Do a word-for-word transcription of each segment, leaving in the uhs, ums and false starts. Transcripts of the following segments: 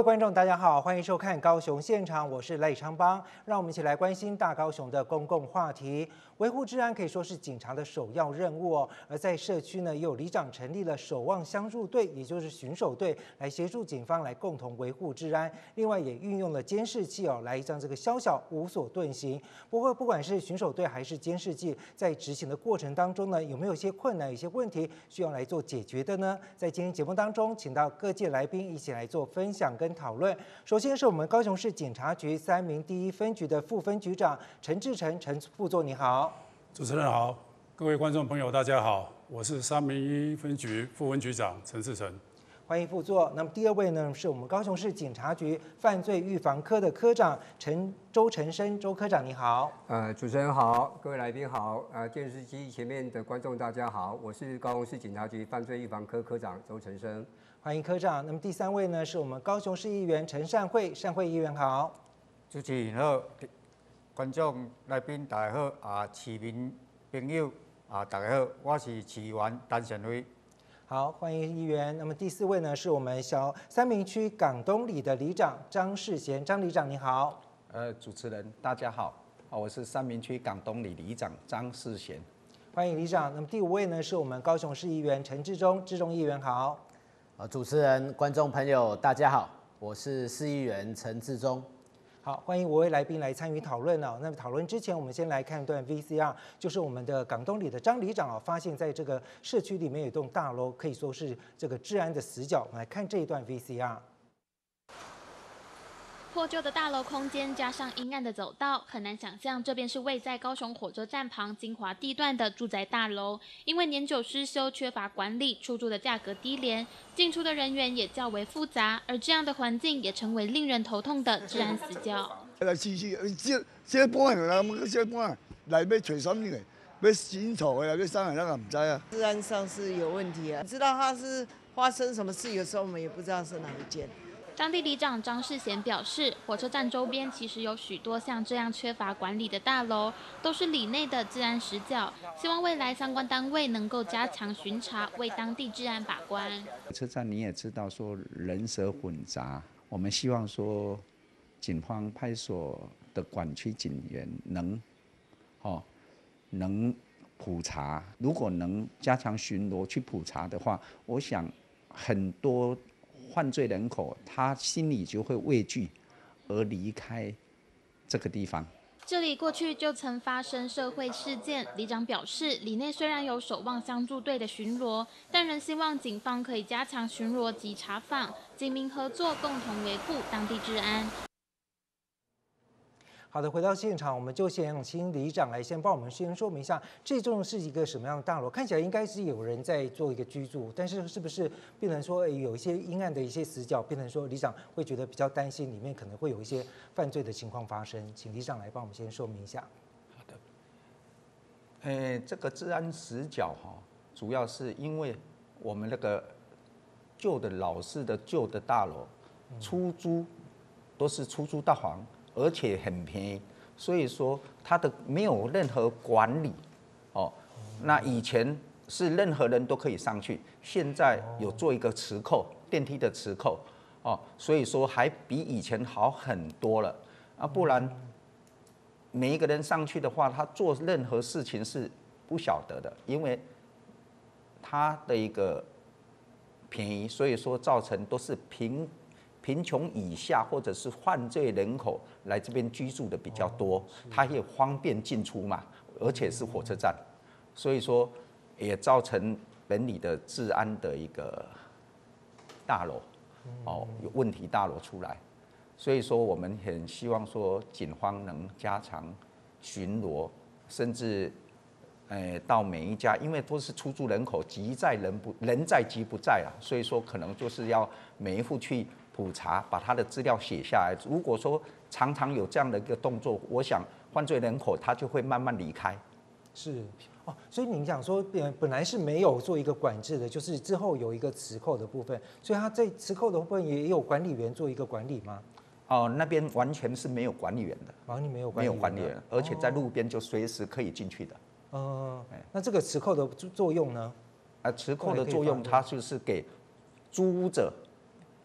位观众，大家好，欢迎收看高雄现场，我是赖昌邦。让我们一起来关心大高雄的公共话题。维护治安可以说是警察的首要任务哦。而在社区呢，也有里长成立了守望相助队，也就是巡守队，来协助警方来共同维护治安。另外也运用了监视器哦，来让这个宵小无所遁形。不过不管是巡守队还是监视器，在执行的过程当中呢，有没有一些困难、有些问题需要来做解决的呢？在今天节目当中，请到各界来宾一起来做分享跟讨论。首先是我们高雄市警察局三民第一分局的副分局长陈志成，陈副座你好。 主持人好，各位观众朋友大家好，我是三民一分局副分局长陈志成。 欢迎副座。那么第二位呢，是我们高雄市警察局犯罪预防科的科长陈周成生，周科长你好。 呃，主持人好，各位来宾好，呃，电视机前面的观众大家好，我是高雄市警察局犯罪预防科科长周成生。 欢迎科长。那么第三位呢，是我们高雄市议员陈善慧，善慧议员好。 主持人好，观众来宾大家好，啊，市民朋友啊，大家好，我是市员陈善辉。 好，欢迎议员。那么第四位呢，是我们小三民区港东里的里长张世贤，张里长你好。 呃，主持人大家好，我是三民区港东里里长张世贤。 欢迎里长。那么第五位呢，是我们高雄市议员陈志忠，志忠议员好。 呃，主持人、观众朋友大家好，我是市议员陈志忠。 好，欢迎五位来宾来参与讨论哦。那么讨论之前，我们先来看一段 V C R， 就是我们的港东里的张里长啊，发现在这个社区里面有一栋大楼，可以说是这个治安的死角。我们来看这一段 V C R。 破旧的大楼空间加上阴暗的走道，很难想象这便是位在高雄火车站旁精华地段的住宅大楼。因为年久失修、缺乏管理，出租的价格低廉，进出的人员也较为复杂，而这样的环境也成为令人头痛的治安死角。 来试试，这这半啦，这半来要找什么的？要新厝的，要啥的，咱也唔知啊。 治安上是有问题啊，知道它是发生什么事，有时候我们也不知道是哪一件。 当地里长张世贤表示，火车站周边其实有许多像这样缺乏管理的大楼，都是里内的治安死角。希望未来相关单位能够加强巡查，为当地治安把关。 火车站你也知道说人蛇混杂，我们希望说警方派出所的管区警员能，哦，能普查。如果能加强巡逻去普查的话，我想很多犯罪人口他心里就会畏惧而离开这个地方。 这里过去就曾发生社会事件，里长表示，里内虽然有守望相助队的巡逻，但仍希望警方可以加强巡逻及查访，警民合作，共同维护当地治安。 好的，回到现场，我们就先请里长来先帮我们先说明一下，这栋是一个什么样的大楼？看起来应该是有人在做一个居住，但是是不是变成说有一些阴暗的一些死角，变成说里长会觉得比较担心，里面可能会有一些犯罪的情况发生？请里长来帮我们先说明一下。 好的，诶，这个治安死角哈，主要是因为我们那个旧的老式的旧的大楼，出租都是出租大房。而且很便宜，所以说它的没有任何管理，哦，那以前是任何人都可以上去，现在有做一个磁扣，电梯的磁扣，哦，所以说还比以前好很多了啊，不然每一个人上去的话，他做任何事情是不晓得的，因为他的一个便宜，所以说造成都是平。贫穷以下或者是犯罪人口来这边居住的比较多，它也方便进出嘛，而且是火车站，所以说也造成本里的治安的一个大楼，哦，有问题大楼出来，所以说我们很希望说警方能加强巡逻，甚至。呃，到每一家，因为都是出租人口，急在人不人在急不在啊，所以说可能就是要每一户去普查，把他的资料写下来。如果说常常有这样的一个动作，我想犯罪人口他就会慢慢离开。 是哦，所以您讲说，本本来是没有做一个管制的，就是之后有一个磁扣的部分，所以他在磁扣的部分也有管理员做一个管理吗？ 哦，那边完全是没有管理员的， 哦，你没有管没理员， 有管理员，而且在路边就随时可以进去的。 嗯，那这个磁扣的作用呢？ 啊，磁扣的作用，它就是给租者，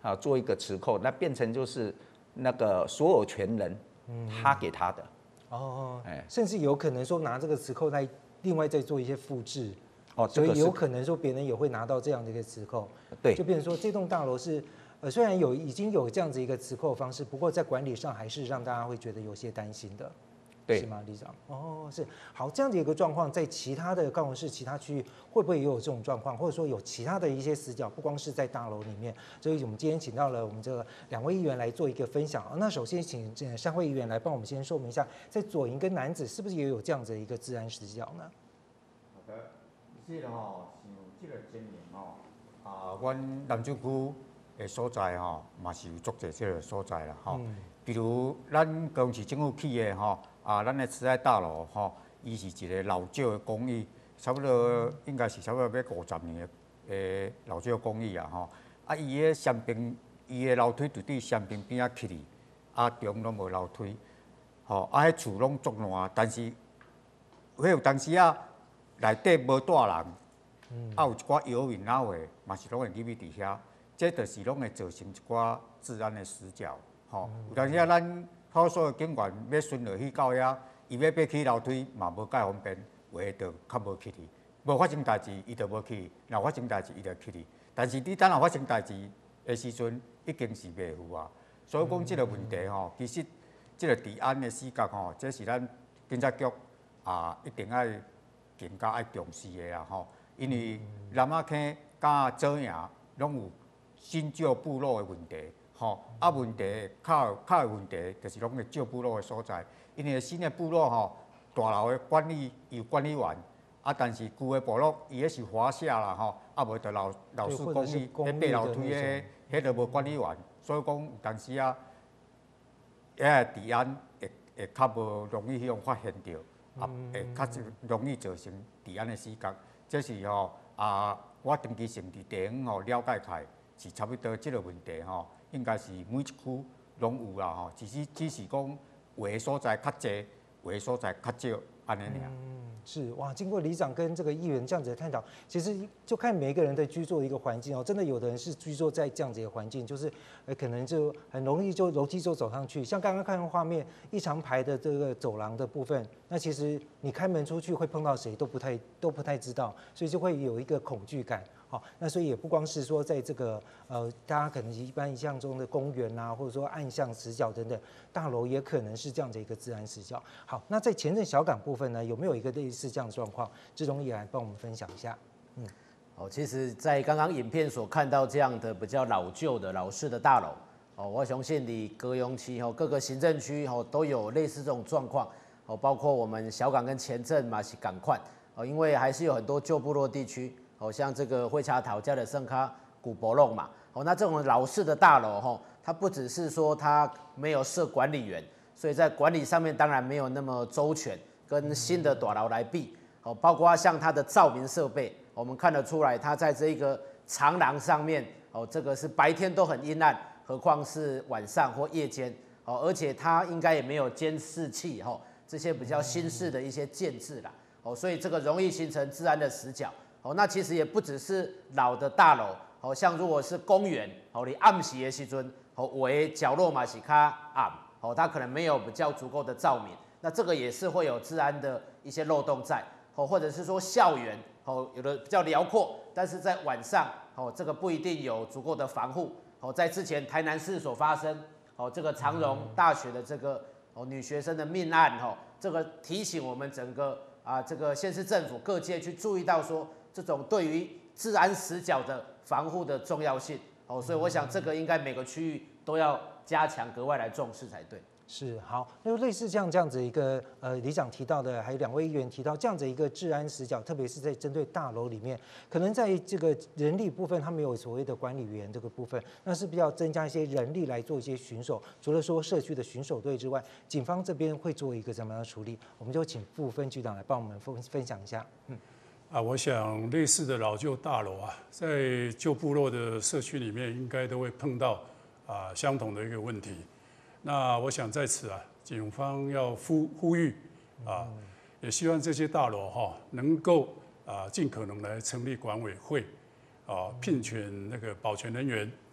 啊做一个磁扣，那变成就是那个所有权人他给他的。 哦，哎，甚至有可能说拿这个磁扣再另外再做一些复制。哦，所以有可能说别人也会拿到这样的一个磁扣， 对， 就变成说这栋大楼是，呃，虽然有已经有这样子一个磁扣方式，不过在管理上还是让大家会觉得有些担心的， 对， 是吗，李长？哦，是，好，这样的一个状况，在其他的高雄市其他区域会不会也有这种状况，或者说有其他的一些死角，不光是在大楼里面，所以我们今天请到了我们这个两位议员来做一个分享啊。那首先请这三位议员来帮我们先说明一下，在左营跟楠梓是不是也有这样子的一个治安死角呢？ 好的，是吼。这个今年吼，啊，阮南州区的所在吼，嘛是有足侪这个所在啦吼。嗯、比如咱高雄市政府起的吼，啊，咱的慈爱大楼吼，伊是一个老旧的公寓，差不多应该是差不多要五十年的诶老旧公寓啊吼。啊，伊的山边，伊的楼梯就伫山边边仔起哩，啊，中拢无楼梯，吼，啊，迄厝拢足烂，但是，迄有当时啊，内底无住人。嗯、啊，有一寡游民老的，嘛是拢会入去伫遐，这就是拢会造成一寡治安的死角。吼、嗯，有当时啊，咱派出所的警员要巡落去到遐，伊要爬起楼梯嘛无介方便，有诶就较无去哩。无发生代志，伊就无去；若发生代志，伊就去哩。但是你等若发生代志的时阵，已经是袂赴啊。所以讲，即个问题吼，其实即个治安的死角吼，这是咱警察局啊一定爱更加爱重视的啦吼。因为南仔坑甲左营拢有新旧部落的问题，吼啊问题较较有问题，就是拢个旧部落的所在。因为新的部落吼，大楼的管理有管理员，啊但是旧的部落伊迄是华夏啦吼，啊无就老老式公寓，迄爬楼梯的，迄就无管理员，所以讲有当时啊，遐治安会会较无容易去用发现到，啊会较容易造成治安的死角。这是吼啊，我长期性伫地方吼了解开，是差不多即个问题吼，应该是每一区拢有啦吼，只是只是讲有的所在较济，有的所在较少，安尼尔。 嗯，是哇，经过里长跟这个议员这样子的探讨，其实就看每一个人的居住的一个环境哦，真的有的人是居住在这样子的环境，就是呃可能就很容易就楼梯就走上去，像刚刚看的画面，一长排的这个走廊的部分，那其实你开门出去会碰到谁都不太都不太知道，所以就会有一个恐惧感。好，那所以也不光是说在这个呃，大家可能一般印象中的公园啊，或者说暗巷死角等等，大楼也可能是这样的一个治安死角。好，那在前镇小港部分呢，有没有一个类似这样的状况？志荣也来帮我们分享一下。嗯， 哦，其实，在刚刚影片所看到这样的比较老旧的老式的大楼，哦，我相信你高雄市哦各个行政区哦都有类似这种状况哦，包括我们小港跟前镇嘛是港快哦，因为还是有很多旧部落地区。哦，像这个会茶讨价的圣咖古博弄嘛，哦，那这种老式的大楼，吼，它不只是说它没有设管理员，所以在管理上面当然没有那么周全，跟新的大楼来比，哦，包括像它的照明设备，我们看得出来，它在这个长廊上面，哦，这个是白天都很阴暗，何况是晚上或夜间，哦，而且它应该也没有监视器，吼，这些比较新式的一些建制啦，哦，所以这个容易形成治安的死角。哦，那其实也不只是老的大楼，哦，像如果是公园，哦，你暗时的时阵，哦，围角落嘛是较暗，哦，它可能没有比较足够的照明，那这个也是会有治安的一些漏洞在，哦，或者是说校园，哦，有的比较辽阔，但是在晚上，哦，这个不一定有足够的防护，哦，在之前台南市所发生，哦，这个长荣大学的这个哦女学生的命案，哦，这个提醒我们整个啊这个县市政府各界去注意到说。这种对于治安死角的防护的重要性，哦，所以我想这个应该每个区域都要加强，格外来重视才对。 是好，那类似像这样子一个呃，里长提到的，还有两位议员提到这样子一个治安死角，特别是在针对大楼里面，可能在这个人力部分，他没有所谓的管理员这个部分，那是不是要增加一些人力来做一些巡守？除了说社区的巡守队之外，警方这边会做一个怎么样的处理？我们就请副分局长来帮我们分分享一下。嗯。 啊，我想类似的老旧大楼啊，在旧部落的社区里面，应该都会碰到啊相同的一个问题。那我想在此啊，警方要呼呼吁啊，也希望这些大楼哈、啊、能够啊尽可能来成立管委会，啊聘选那个保全人员，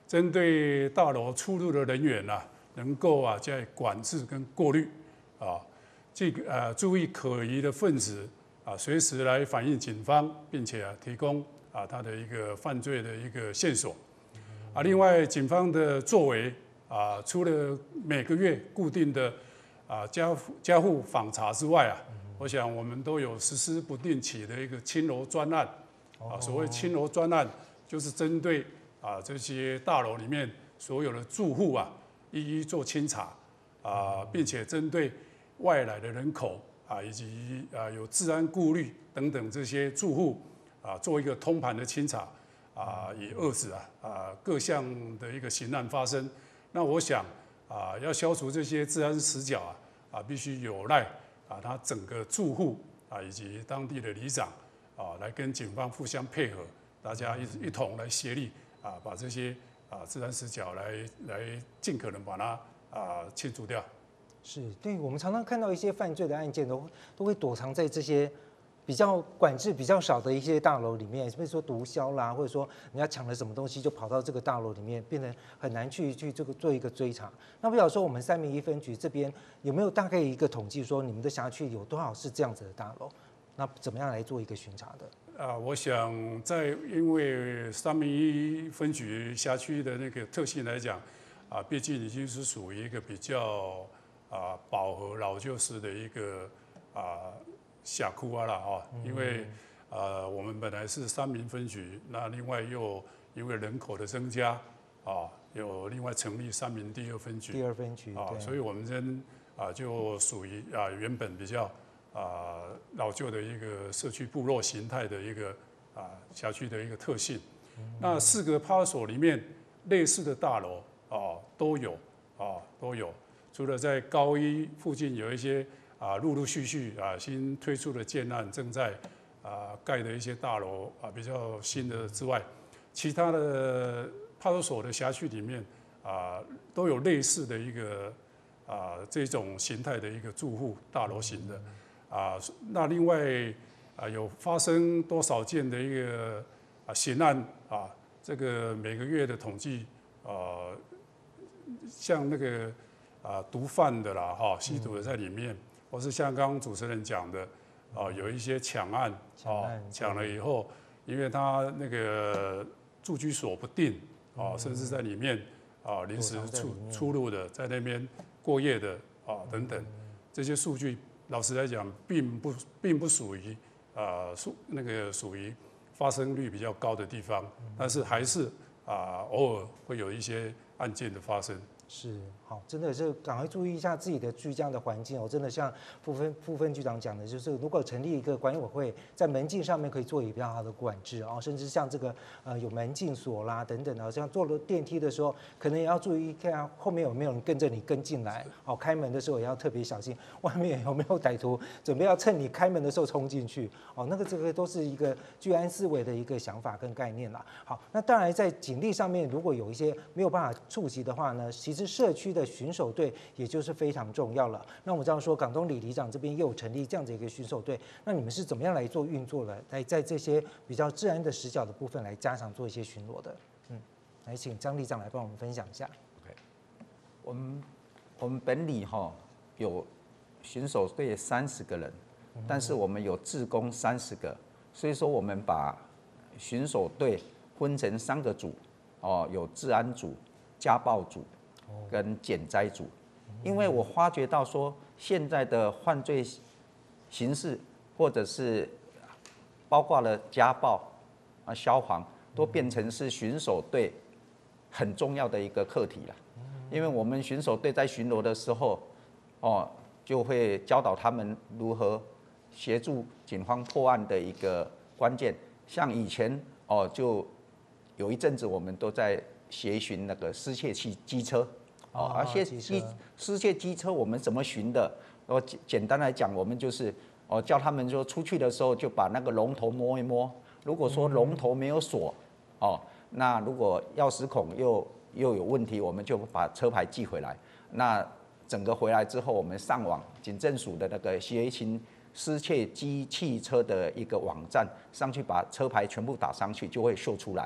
针对大楼出入的人员啊，能够啊在管制跟过滤啊，这个呃注意可疑的分子啊，随时来反映警方，并且啊提供啊他的一个犯罪的一个线索啊。另外，警方的作为啊，除了每个月固定的啊家家户访查之外啊，我想我们都有实施不定期的一个清楼专案啊。所谓清楼专案，就是针对啊这些大楼里面所有的住户啊，一一做清查啊，并且针对外来的人口啊，以及啊有治安顾虑等等这些住户啊，做一个通盘的清查啊，以遏制啊啊各项的一个刑案发生。那我想啊，要消除这些治安死角啊啊，必须有赖啊他整个住户啊以及当地的里长啊，来跟警方互相配合，大家一一同来协力啊，把这些啊治安死角来来尽可能把它啊清除掉。 是，对，我们常常看到一些犯罪的案件都都会躲藏在这些比较管制比较少的一些大楼里面，比如说毒枭啦，或者说人家抢了什么东西就跑到这个大楼里面，变得很难去去这个做一个追查。那不晓得说我们三民一分局这边有没有大概一个统计，说你们的辖区有多少是这样子的大楼？那怎么样来做一个巡查的？ 啊，我想在因为三民一分局辖区的那个特性来讲，啊，毕竟已经是属于一个比较啊饱和老旧式的一个啊辖区啊啦哦，因为呃我们本来是三民分局，那另外又因为人口的增加啊，有另外成立三民第二分局。 第二分局啊，所以我们这边啊就属于啊原本比较。啊，老旧的一个社区部落形态的一个啊辖区的一个特性。那四个派出所里面类似的大楼啊都有啊都有，除了在高一附近有一些啊陆陆续续啊新推出的建案正在啊盖的一些大楼啊比较新的之外，其他的派出所的辖区里面啊都有类似的一个啊这种形态的一个住户大楼型的。啊，那另外啊，有发生多少件的一个啊刑案啊？这个每个月的统计，呃，像那个啊毒贩的啦，哈，吸毒的在里面，或是像刚刚主持人讲的，啊，有一些抢案，啊，抢了以后，因为他那个住居所不定，啊，甚至在里面啊临时出出入的，在那边过夜的，啊等等，这些数据。老实来讲，并不并不属于啊属那个属于发生率比较高的地方，但是还是啊偶尔会有一些案件的发生。 是，好，真的是赶快注意一下自己的居家的环境哦。真的像副分副分局长讲的，就是如果成立一个管委会，在门禁上面可以做一个比较好的管制哦，甚至像这个呃有门禁锁啦等等的，像坐了电梯的时候，可能也要注意看后面有没有人跟着你跟进来。哦，开门的时候也要特别小心，外面有没有歹徒准备要趁你开门的时候冲进去。哦，那个这个都是一个居安思危的一个想法跟概念啦。好，那当然在警力上面，如果有一些没有办法触及的话呢，其实社区的巡守队也就是非常重要了。那我们知道说，港东李里长这边又有成立这样子一个巡守队，那你们是怎么样来做运作的？来在这些比较治安的死角的部分来加强做一些巡逻的。嗯，来请张里长来帮我们分享一下。 OK， 我们我们本里哈有巡守队三十个人，但是我们有志工三十个，所以说我们把巡守队分成三个组，哦，有治安组、家暴组跟减灾组。因为我发觉到说，现在的犯罪形式或者是包括了家暴啊、消防，都变成是巡守队很重要的一个课题了。因为我们巡守队在巡逻的时候，哦，就会教导他们如何协助警方破案的一个关键。像以前哦，就有一阵子我们都在协巡那个失窃机机车，哦，而且机失窃机车我们怎么巡的？我简简单来讲，我们就是哦叫他们说出去的时候就把那个龙头摸一摸，如果说龙头没有锁，哦，那如果钥匙孔又又有问题，我们就把车牌寄回来。那整个回来之后，我们上网警政署的那个协勤失窃机汽车的一个网站上去，把车牌全部打上去，就会秀出来。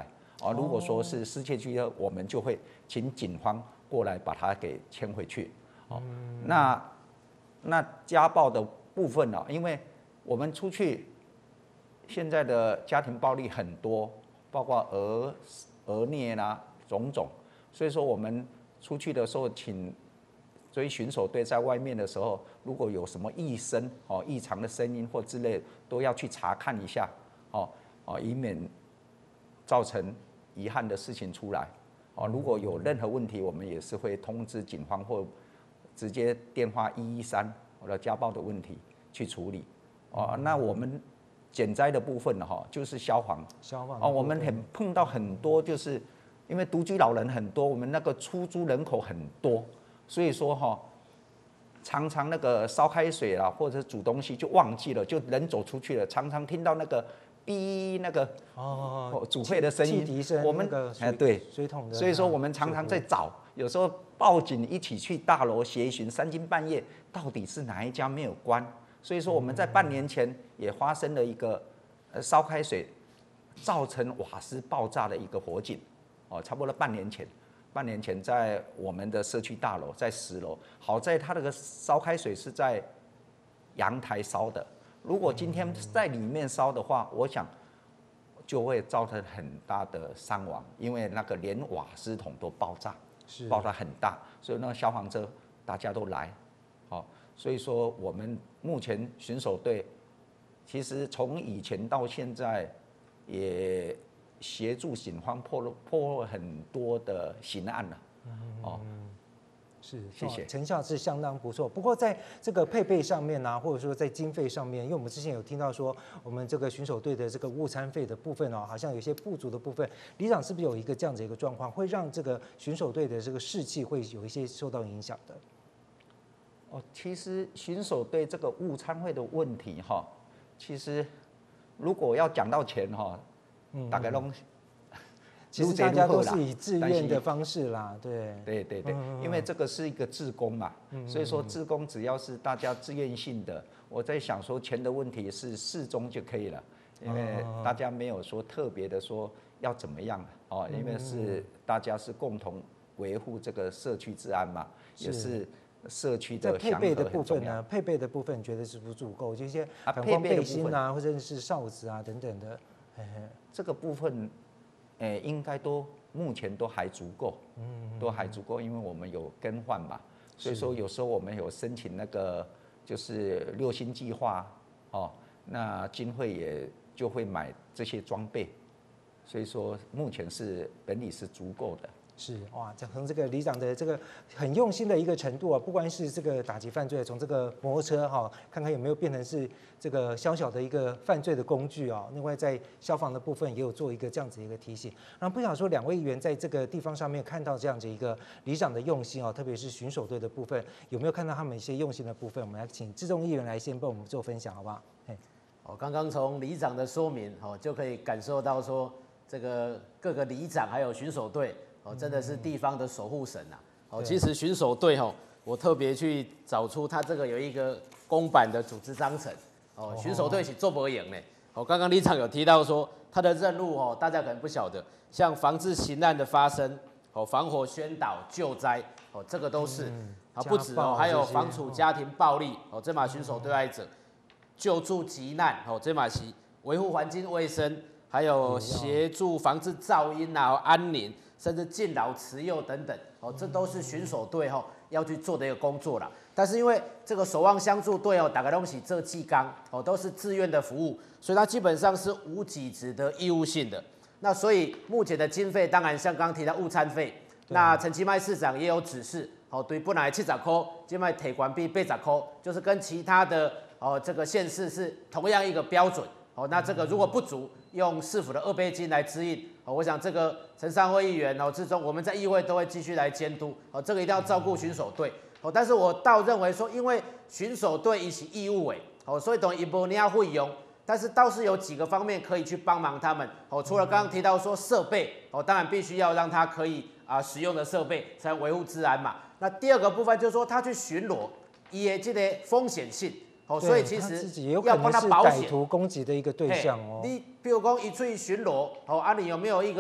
哦，如果说是失窃区，我们就会请警方过来把它给牵回去。哦，那那家暴的部分呢、哦？因为我们出去，现在的家庭暴力很多，包括儿儿虐啦、种种，所以说我们出去的时候，请追巡守队在外面的时候，如果有什么异声哦、异常的声音或之类，都要去查看一下，哦哦，以免造成遗憾的事情出来。哦，如果有任何问题，我们也是会通知警方或直接电话一一三我的家暴的问题去处理。哦，那我们减灾的部分呢，哈，就是消防。 消防哦，我们很碰到很多，就是因为独居老人很多，我们那个出租人口很多，所以说哈，常常那个烧开水啦，或者是煮东西就忘记了，就人走出去了，常常听到那个哔那个哦煮沸的声音， 汽笛声， 我们哎对水桶的， 所以说我们常常在找，有时候报警一起去大楼协寻，三更半夜到底是哪一家没有关。所以说我们在半年前也发生了一个呃烧开水造成瓦斯爆炸的一个火警，哦，差不多半年前，半年前在我们的社区大楼，在十楼，好在它那个烧开水是在阳台烧的，如果今天在里面烧的话，我想就会造成很大的伤亡，因为那个连瓦斯桶都爆炸，爆炸很大，所以那个消防车大家都来，好。所以说，我们目前巡守队其实从以前到现在，也协助警方破了破获很多的刑案了。哦， 是， 谢谢。 成效是相当不错。不过在这个配备上面呢、啊，或者说在经费上面，因为我们之前有听到说，我们这个巡守队的这个午餐费的部分哦，好像有些不足的部分。里长是不是有一个这样子一个状况，会让这个巡守队的这个士气会有一些受到影响的？ 哦，其实巡守队这个午餐会的问题哈，其实如果要讲到钱哈，嗯、大概都其实大家都是以自愿的方式啦，对， 对对对，嗯、因为这个是一个志工嘛，嗯、所以说志工只要是大家自愿性的，我在想说钱的问题是适中就可以了，因为大家没有说特别的说要怎么样哦，因为是大家是共同维护这个社区治安嘛，也是。社区的配备的部分呢？配备的部分觉得是不足够，就一些反光背心啊，或者是哨子啊等等的。嘿嘿这个部分，诶、欸，应该都目前都还足够，嗯，都还足够，因为我们有更换嘛，所以说有时候我们有申请那个就是六星计划哦，那经费也就会买这些装备，所以说目前是本里是足够的。 是哇，从这个里长的这个很用心的一个程度啊，不光是这个打击犯罪，从这个摩托车哈、啊，看看有没有变成是这个小小的一个犯罪的工具啊。另外在消防的部分也有做一个这样子一个提醒。然后不想说两位议员在这个地方上面看到这样子一个里长的用心啊，特别是巡守队的部分，有没有看到他们一些用心的部分？我们来请志忠议员来先帮我们做分享，好不好？ 哦，刚刚从里长的说明哦，就可以感受到说这个各个里长还有巡守队。哦，真的是地方的守护神呐、啊！哦，其实巡守队哈，我特别去找出它这个有一个公版的组织章程。哦，巡守队是做不赢呢。哦，刚刚里长有提到说，他的任务哦，大家可能不晓得，像防治刑案的发生，哦，防火宣导、救灾，哦，这个都是。啊，不止哦，还有防处家庭暴力，哦，这嘛巡守队来者，救助急难，哦，这嘛是维护环境卫生，还有协助防治噪音啊、安宁。甚至敬老慈幼等等，哦，这都是巡守队哦要去做的一个工作啦。但是因为这个守望相助队哦，大概都是这技纲哦，都是自愿的服务，所以它基本上是无给职的义务性的。那所以目前的经费，当然像刚刚提到午餐费，那陈其迈市长也有指示，哦，对，本来七十块，现在提关闭八十块，就是跟其他的哦这个县市是同样一个标准。哦，那这个如果不足，用市府的二倍金来支应。哦，我想这个陈三惠议员哦之中，我们在议会都会继续来监督。哦，这个一定要照顾巡守队。哦，但是我倒认为说，因为巡守队一起义务诶，哦，所以等于一波你要会用，但是倒是有几个方面可以去帮忙他们。哦，除了刚刚提到说设备，哦，当然必须要让他可以啊使用的设备，才维护治安嘛。那第二个部分就是说，他去巡逻，也这个风险性。哦，所以其实要帮他保险。 歹徒攻击的一个对象哦。 你比如讲，一出去巡逻，哦，啊，你有没有一个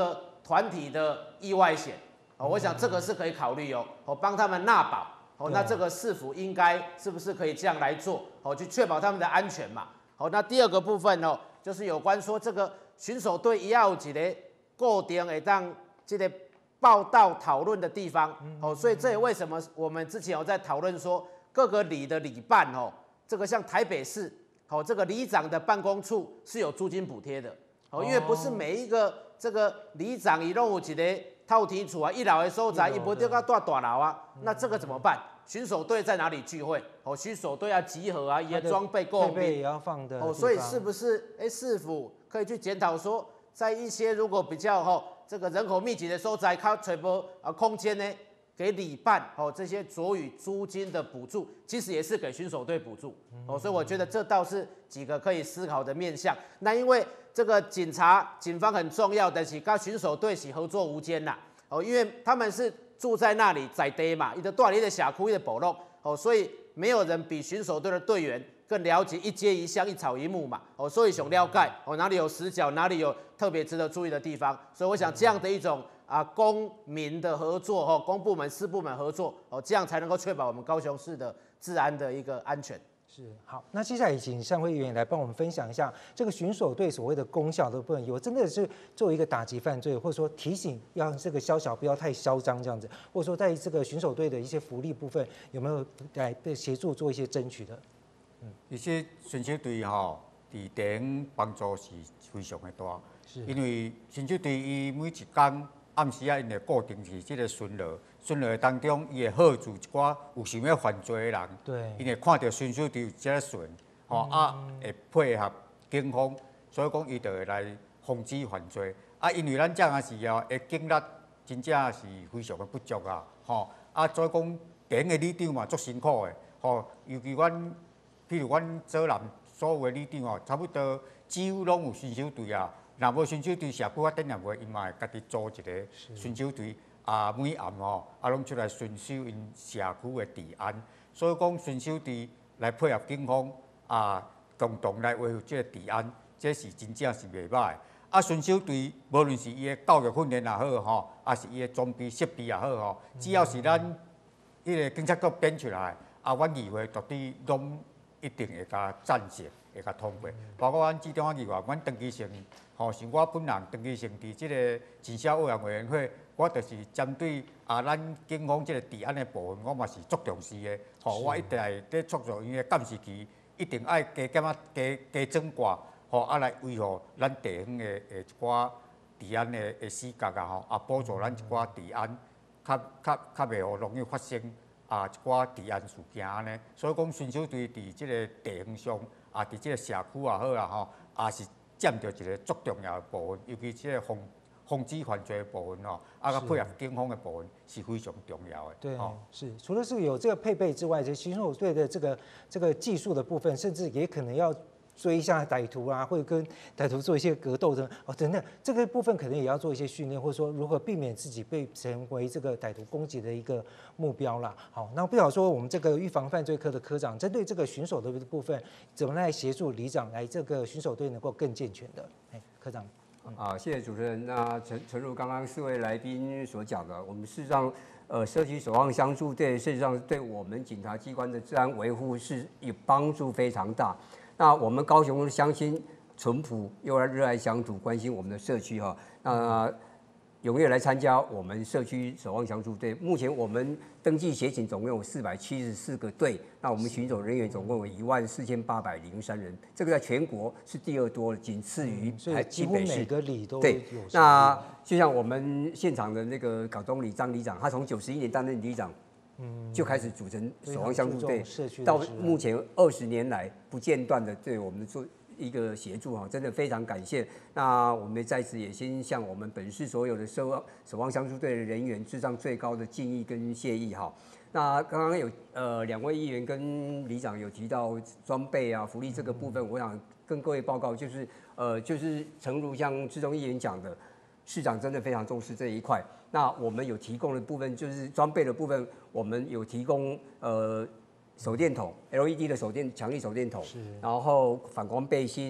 团体的意外险，哦，我想这个是可以考虑哦，哦，帮他们纳保，哦，那这个市府应该是不是可以这样来做，哦，去确保他们的安全嘛，好，那第二个部分哦，就是有关说这个巡守队也要有一个固定的当这个报道讨论的地方，哦，所以这也为什么我们之前有在讨论说各个里的里办哦，这个像台北市，哦，这个里长的办公处是有租金补贴的，哦，因为不是每一个这个里长伊拢有一个透天厝啊，一楼的所在，伊不就要住大楼啊，那这个怎么办？巡守队在哪里聚会？哦，巡守队要集合啊，也装备够配备也要放的哦，所以是不是哎市府可以去检讨说，在一些如果比较吼、哦、这个人口密集的所在，靠找无啊空间呢，给里办哦这些佐予租金的补助，其实也是给巡守队补助哦，所以我觉得这倒是几个可以思考的面向。那因为这个警察警方很重要的是跟巡守队是合作无间呐哦，因为他们是住在那里在地嘛，伊的大里的辖区的部落哦，所以没有人比巡守队的队员更了解一街一巷一草一木嘛哦，所以想了解哦哪里有死角，哪里有特别值得注意的地方，所以我想这样的一种啊公民的合作哦，公部门私部门合作哦，这样才能够确保我们高雄市的治安的一个安全。 是好，那接下来请善辉议员来帮我们分享一下这个巡守队所谓的功效的部分，有真的是作为一个打击犯罪，或者说提醒要这个宵小不要太嚣张这样子，或者说在这个巡守队的一些福利部分有没有来协助做一些争取的？ 嗯，其实巡守队吼，伫地方帮助是非常的大，因为巡守队伊每一天暗时啊，因会固定是即个巡逻。巡逻当中，伊会号住一寡有想要犯罪的人， 对， 因会看到巡守队有这个巡，吼、嗯、啊，会配合警方，所以讲伊就会来防止犯罪。啊，因为咱这样时候，的警力真正是非常的不足啊，吼、啊，所以讲地方的里长嘛，足辛苦的，吼，尤其阮，譬如阮左南所有的里长哦，差不多几乎拢有巡守队啊。若无巡守队，社区发展也袂，伊嘛会家己组一个巡守队。啊，每暗吼，啊，拢出来巡守因社区的治安，所以讲巡守队来配合警方啊，共同来维护这个治安，这是真正是袂歹。啊，巡守队无论是伊的教育训练也好吼，啊是伊的装备设备也好吼，只要是咱迄个警察局编出来，啊，阮议会绝对拢一定会甲赞成，会甲通过。包括阮市中央议员，阮长期性吼，是我本人长期性伫即个治销委员委员会。我就是针对啊，咱警方即个治安的部分，我嘛是足重视的。吼，我一定会咧促助因的监视器，一定爱加减啊，加加整挂，吼啊来维护咱地方的诶一寡治安的的死角啊，吼啊帮助咱一寡治安，较较较袂互容易发生啊一寡治安事件安尼。所以讲巡守队伫即个地方上，啊伫即个社区也好啊，吼，也是占着一个足重要的部分，尤其即个防。防止犯罪的部分哦，啊，个配合警方的部分是非常重要的。 对，哦、是除了是有这个配备之外，这巡守队的这个这个技术的部分，甚至也可能要追一下歹徒啊，或者跟歹徒做一些格斗的哦等等，这个部分可能也要做一些训练，或者说如何避免自己被成为这个歹徒攻击的一个目标啦。好，那不晓得说我们这个预防犯罪科的科长，针对这个巡守队的部分，怎么来协助里长来这个巡守队能够更健全的？哎，科长。 啊，谢谢主持人。那诚诚如刚刚四位来宾所讲的，我们事实上，呃，社区守望相助队事实上对我们警察机关的治安维护是有帮助非常大。那我们高雄乡亲淳朴又热爱乡土，关心我们的社区哈，那踊跃来参加我们社区守望相助队。目前我们登记协警总共有四百七十四个队，那我们巡守人员总共有一万四千八百零三人，这个在全国是第二多，仅次于台几乎每个里都有。 对，那就像我们现场的那个高东里张里长，他从九十一年担任里长，嗯，就开始组成守望相助队，到目前二十年来不间断的对我们做一个协助哈，真的非常感谢。那我们在此也先向我们本市所有的守望守望相助队的人员致上最高的敬意跟谢意哈。那刚刚有呃两位议员跟里长有提到装备啊、福利这个部分，我想跟各位报告，就是呃就是诚如像志忠议员讲的，市长真的非常重视这一块。那我们有提供的部分就是装备的部分，我们有提供呃手电筒 L E D 的手电强力手电筒，然后反光背心，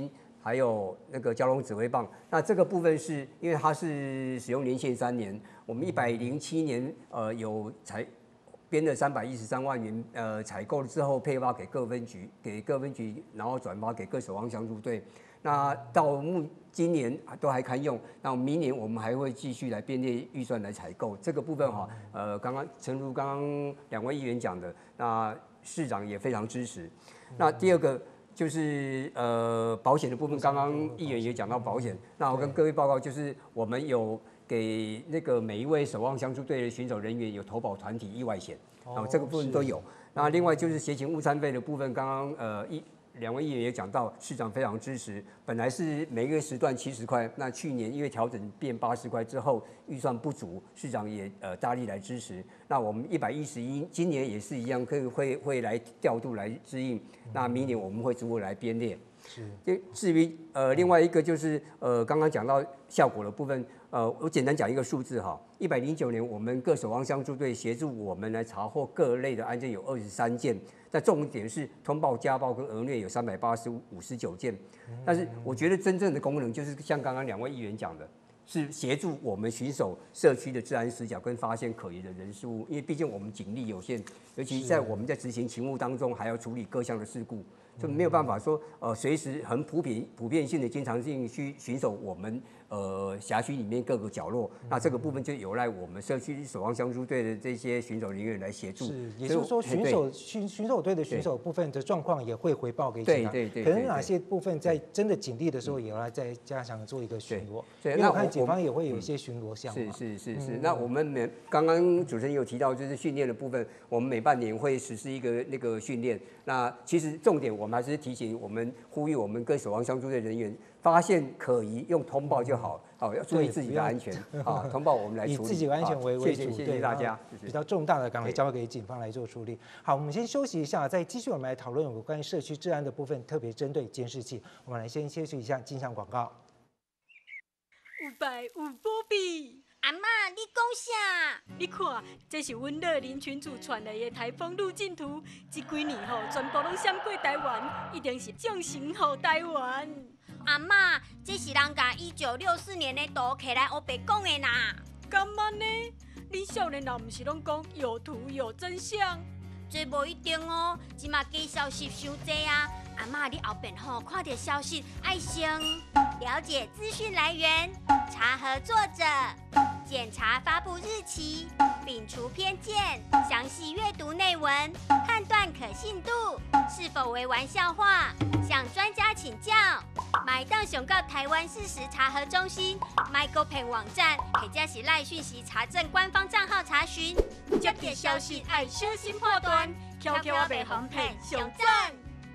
还有那个交通指挥棒。那这个部分是因为它是使用年限三年，我们一百零七年呃有采编了三百一十三万元，呃采购了之后配发给各分局，给各分局，然后转发给各守望相助队。那到目今年都还堪用，那明年我们还会继续来编列预算来采购这个部分哈。呃，刚刚诚如刚刚两位议员讲的，那市长也非常支持。那第二个就是呃保险的部分，刚刚议员也讲到保险，那我跟各位报告就是我们有给那个每一位守望相助队的选手人员有投保团体意外险，哦，这个部分都有。那另外就是协勤误餐费的部分，刚刚呃一。两位议员也讲到，市长非常支持。本来是每个时段七十块，那去年因为调整变八十块之后，预算不足，市长也呃大力来支持。那我们一百一十一，今年也是一样，可以会会来调度来支应。那明年我们会逐步来编列。是。至于呃另外一个就是呃刚刚讲到效果的部分，呃我简单讲一个数字哈，一百零九年我们各守望相助队协助我们来查获各类的案件有二十三件。那重点是通报家暴跟儿虐有三百八十五十九件，但是我觉得真正的功能就是像刚刚两位议员讲的，是协助我们巡守社区的治安死角跟发现可疑的人事物，因为毕竟我们警力有限，尤其在我们在执行勤务当中还要处理各项的事故，就没有办法说呃随时很普遍普遍性的经常性去巡守我们呃辖区里面各个角落，那这个部分就有赖我们社区守望相助队的这些巡守人员来协助。 是，也就是说巡守巡巡守队的巡守部分的状况也会回报给警察。对对对。可能哪些部分在真的警力的时候也要再加强做一个巡逻。对，因为我看警方也会有一些巡逻项目。 是是是是。那我们每刚刚主持人有提到就是训练的部分，我们每半年会实施一个那个训练。那其实重点我们还是提醒我们呼吁我们各守望相助队人员。发现可疑，用通报就好，好要注意自己的安全啊！通报我们来处理， 以自己的安全为为主， 谢谢大家。 比较重大的，赶快交给警方来做处理。好，我们先休息一下，再继续我们来讨论有关于社区治安的部分，特别针对监视器。我们来先休息一下，进上广告。 有白有保庇。 阿嬷，你讲啥？ 你看，这是阮乐林群主传来的台风路径图，这几年吼全部拢闪过台湾，一定是降神予台湾。 阿嬷，这是人家一九六四年的图起来黑白讲的啦。 干嘛呢？恁少年人毋是拢讲有图有真相？ 这无一定哦，即马假消息伤多啊。阿嬷，你后边吼看到消息，爱先了解资讯来源，查核作者，检查发布日期，摒除偏见，详细阅读内文，判断可信度是否为玩笑话，向专家请教。买当上到台湾事实查核中心 MyGoPen 网站，或者是赖讯息查证官方账号查询。 接到消息爱小心破断 ，Q Q 我被防骗上赞。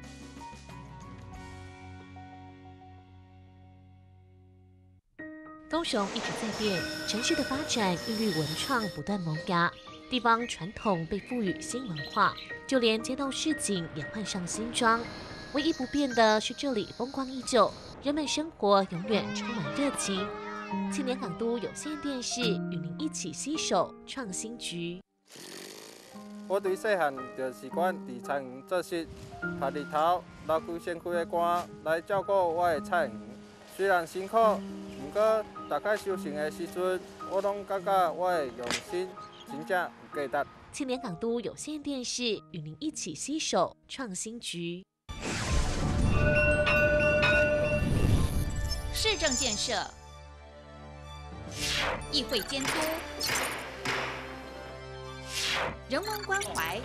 高雄一直在变，城市的发展孕育文创不断萌芽，地方传统被赋予新文化，就连街道市井也换上新装。唯一不变的是这里风光依旧，人们生活永远充满热情。青年港都有线电视与您一起携手创新局。 我对细汉就习惯伫菜园做事，晒日头，流开身躯的汗来照顾我的菜园。虽然辛苦，不过大概收成的时阵，我拢感觉我的用心真正有价值。 青年港都有线电视与您一起携手创新局。 市政建设、议会监督、人文关怀，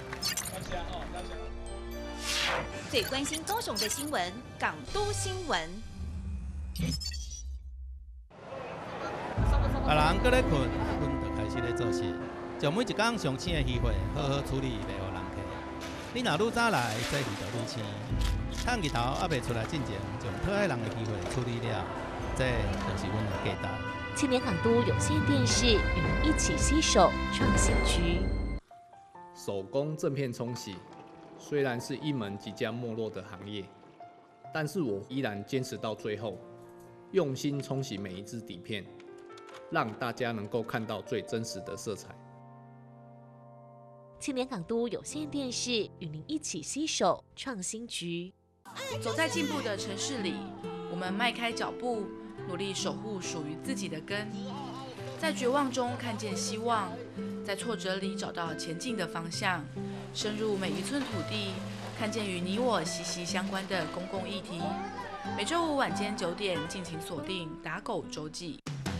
最关心高雄的新闻，港都新闻。 别人搁咧困，阮就开始咧做事，将每一天上醒的机会好好处理，袂互人客。你若愈早来，做事就愈青。趁日头还袂出来进前，将讨爱人的机会处理了，这就是阮的价值。 青年港都有线电视与您一起携手创新局。 手工正片冲洗虽然是一门即将没落的行业，但是我依然坚持到最后，用心冲洗每一支底片，让大家能够看到最真实的色彩。 青年港都有线电视与您一起携手创新局。 走在进步的城市里， 我们迈开脚步，努力守护属于自己的根，在绝望中看见希望，在挫折里找到前进的方向，深入每一寸土地，看见与你我息息相关的公共议题。每周五晚间九点，敬请锁定《打狗周记》。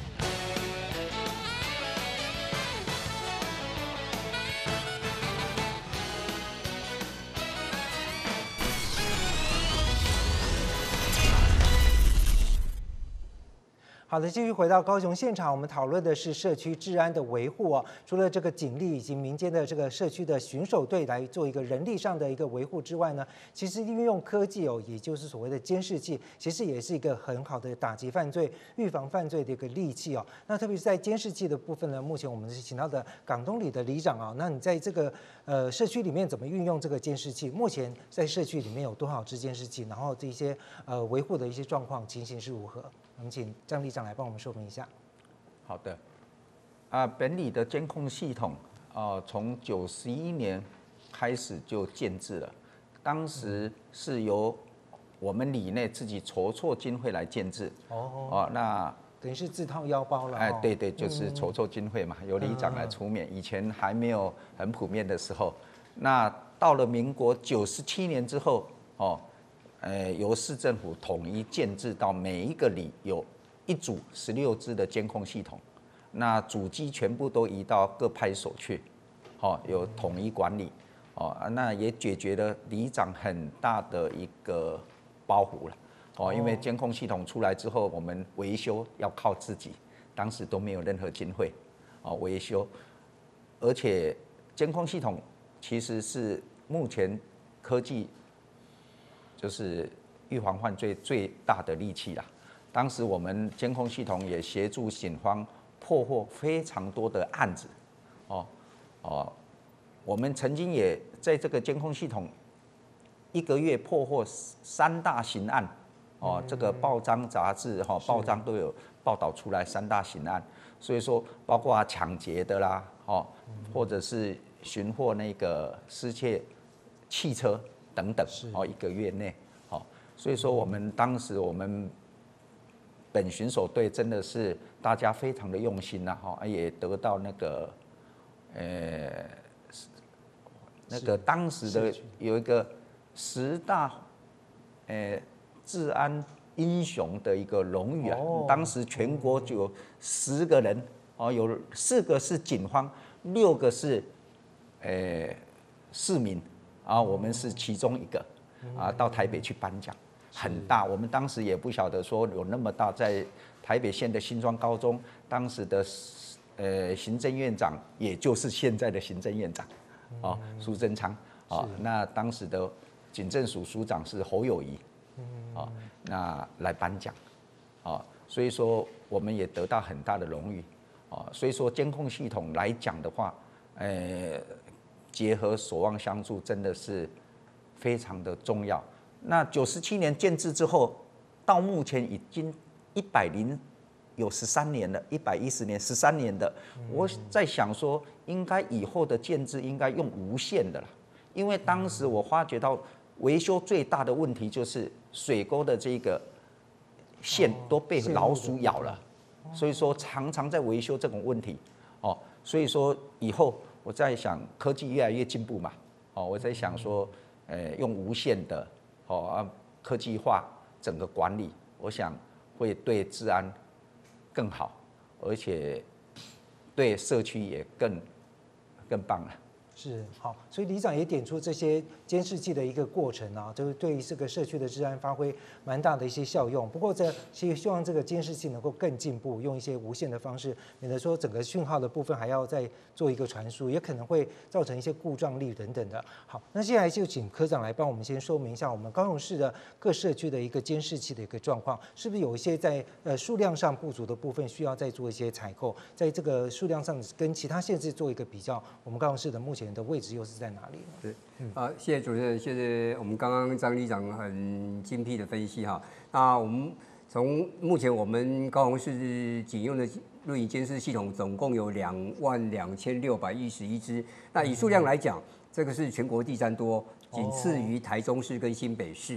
好的，继续回到高雄现场，我们讨论的是社区治安的维护哦。除了这个警力以及民间的这个社区的巡守队来做一个人力上的一个维护之外呢，其实运用科技哦，也就是所谓的监视器，其实也是一个很好的打击犯罪、预防犯罪的一个利器哦。那特别是在监视器的部分呢，目前我们是请到的港东里的里长啊、哦，那你在这个呃社区里面怎么运用这个监视器？目前在社区里面有多少支监视器？然后这些呃维护的一些状况情形是如何？我们请张里长来帮我们说明一下。 好的，啊，本里的监控系统啊，从九十一年开始就建制了，当时是由我们里内自己筹措经费来建制。哦，哦，那等于是自掏腰包了。 哎，对对，就是筹措经费嘛，由里长来出面。以前还没有很普遍的时候，那到了民国九十七年之后，哦。呃，由市政府统一建制到每一个里有一组十六支的监控系统，那主机全部都移到各派出所去，哦，有统一管理，哦，那也解决了里长很大的一个包袱了，哦，因为监控系统出来之后，我们维修要靠自己，当时都没有任何经费，哦，维修，而且监控系统其实是目前科技。就是预防犯罪最大的利器啦。当时我们监控系统也协助警方破获非常多的案子，哦哦，我们曾经也在这个监控系统一个月破获三大刑案，哦，这个报章杂志哈、哦、报章都有报道出来三大刑案，所以说包括抢劫的啦，哦，或者是寻获那个失窃汽车。等等，哦，一个月内，好，所以说我们当时我们本巡守队真的是大家非常的用心呐，哈，也得到那个，呃，那个当时的有一个十大，呃，治安英雄的一个荣誉啊，当时全国就有十个人，哦，有四个是警方，六个是，呃，市民。啊，我们是其中一个，啊，到台北去颁奖，很大。我们当时也不晓得说有那么大，在台北县的新庄高中，当时的呃行政院长，也就是现在的行政院长，哦，苏贞昌，啊，那当时的警政署署长是侯友宜，啊，那来颁奖，啊，所以说我们也得到很大的荣誉，啊，所以说监控系统来讲的话，呃。结合守望相助真的是非常的重要。那九十七年建制之后，到目前已经一百零有十三年了，一百一十年十三年的。我在想说，应该以后的建制应该用无线的了，因为当时我发觉到维修最大的问题就是水沟的这个线都被老鼠咬了，所以说常常在维修这种问题。哦，所以说以后。我在想，科技越来越进步嘛，哦，我在想说，呃，用无线的，哦，啊，科技化整个管理，我想会对治安更好，而且对社区也更更棒了。 是好，所以里长也点出这些监视器的一个过程啊，就是对于这个社区的治安发挥蛮大的一些效用。不过这其实希望这个监视器能够更进步，用一些无线的方式，免得说整个讯号的部分还要再做一个传输，也可能会造成一些故障率等等的。好，那接下来就请科长来帮我们先说明一下我们高雄市的各社区的一个监视器的一个状况，是不是有一些在呃数量上不足的部分需要再做一些采购，在这个数量上跟其他县市做一个比较，我们高雄市的目前的位置又是在哪里呢？ 是，啊，谢谢主持人，谢谢我们刚刚张里长很精辟的分析哈。那我们从目前我们高雄市警用的录影监视系统总共有两万两千六百一十一支，那以数量来讲，这个是全国第三多，仅次于台中市跟新北市。